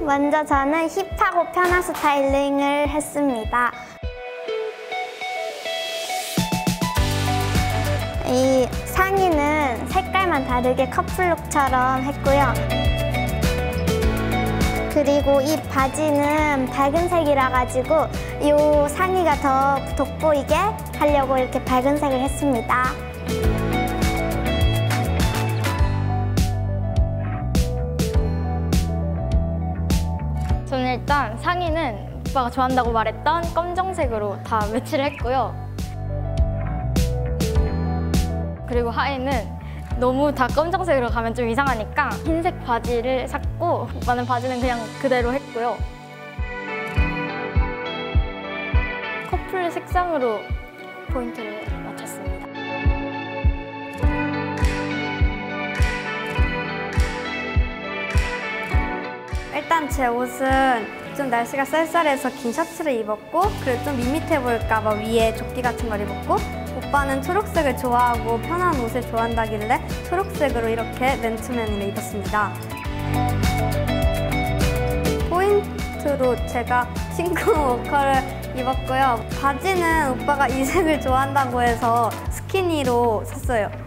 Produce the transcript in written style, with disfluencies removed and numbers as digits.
먼저 저는 힙하고 편한 스타일링을 했습니다. 이 상의는 색깔만 다르게 커플룩처럼 했고요. 그리고 이 바지는 밝은 색이라 가지고 이 상의가 더 돋보이게 하려고 이렇게 밝은 색을 했습니다. 저는 일단 상의는 오빠가 좋아한다고 말했던 검정색으로 다 매치를 했고요. 그리고 하의는 너무 다 검정색으로 가면 좀 이상하니까 흰색 바지를 샀고 오빠는 바지는 그냥 그대로 했고요. 커플 색상으로 포인트를 맞췄습니다. 일단 제 옷은 좀 날씨가 쌀쌀해서 긴 셔츠를 입었고, 그리고 좀 밋밋해 보일까 봐 위에 조끼 같은 걸 입었고, 오빠는 초록색을 좋아하고 편한 옷을 좋아한다길래 초록색으로 이렇게 맨투맨을 입었습니다. 포인트로 제가 싱크롱 워커를 입었고요. 바지는 오빠가 이 색을 좋아한다고 해서 스키니로 샀어요.